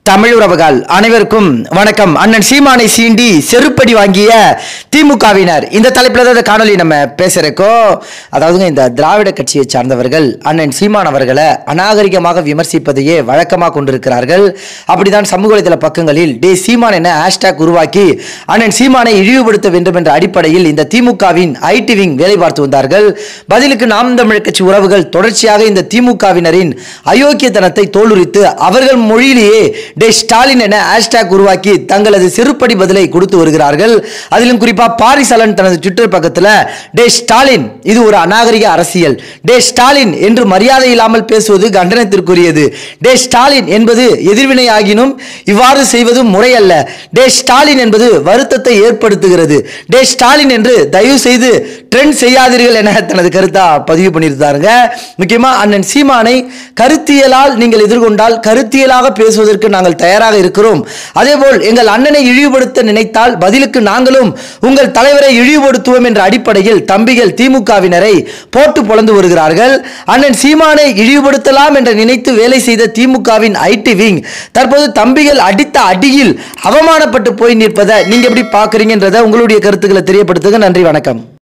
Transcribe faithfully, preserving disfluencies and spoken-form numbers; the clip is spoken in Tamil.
தமிழ் உறவுகள் அனைவருக்கும் வணக்கம். அண்ணன் சீமானை சீண்டி செருப்படி வாங்கிய திமுகவினர் இந்த தலைப்பில் தான் காணொலி நம்ம பேசுறோம். அதாவதுங்க, இந்த திராவிட கட்சியை சார்ந்தவர்கள் அண்ணன் சீமான் அவர்களை அநாகரிகமாக விமர்சிப்பதையே வழக்கமாக கொண்டிருக்கிறார்கள். அப்படிதான் சமூக வலைதள பக்கங்களில் டே சீமான் என ஹேஷ்டாக் உருவாக்கி அண்ணன் சீமானை இழிவுபடுத்த வேண்டும் என்ற அடிப்படையில் இந்த திமுகவின் ஐடி விங் வேலை பார்த்து வந்தார்கள். பதிலுக்கு நாம் தமிழ் கட்சி உறவுகள் தொடர்ச்சியாக இந்த திமுகவினரின் அயோக்கியத்தனத்தை தோலுரித்து அவர்கள் மொழியிலேயே டே ஸ்டாலின் என ஹேஷ்டாக் உருவாக்கி தங்களது செருப்படி பதிலை கொடுத்து வருகிறார்கள். அதிலும் குறிப்பா பாரிசலன் தனது ட்விட்டர் பக்கத்தில் டே ஸ்டாலின் இது ஒரு அநாகரிக அரசியல், டே ஸ்டாலின் என்று மரியாதை இல்லாமல் பேசுவது கண்டனத்திற்குரியது, டே ஸ்டாலின் என்பது எதிர்வினை ஆகினும் இவ்வாறு செய்வது முறையல்ல, டே ஸ்டாலின் என்பது வருத்தத்தை ஏற்படுத்துகிறது, டே ஸ்டாலின் என்று தயவு செய்து ட்ரெண்ட் செய்யாதீர்கள் என தனது கருத்தா பதிவு பண்ணியிருந்தாருங்க. முக்கியமா அண்ணன் சீமானை கருத்தியலால் நீங்கள் எதிர்கொண்டால் கருத்தியலாக பேசுவதற்கு நாங்கள் தயாராக இருக்கிறோம். அதேபோல் எங்கள் அண்ணனை இழிவுபடுத்த நினைத்தால் பதிலுக்கு நாங்களும் உங்கள் தலைவரை இழிவுபடுத்துவோம் என்ற அடிப்படையில் தம்பிகள் திமுகவினரை போட்டு பொளந்து வருகிறார்கள். அண்ணன் சீமானை இழிவுபடுத்தலாம் என்று நினைத்து வேலை செய்த திமுகவின் ஐடி விங் தற்போது தம்பிகள் அடித்த அடியில் அவமானப்பட்டு போய் நிற்பதை நீங்க எப்படி பார்க்குறீங்கன்றதை உங்களுடைய கருத்துக்களை தெரியப்படுத்துங்க. நன்றி, வணக்கம்.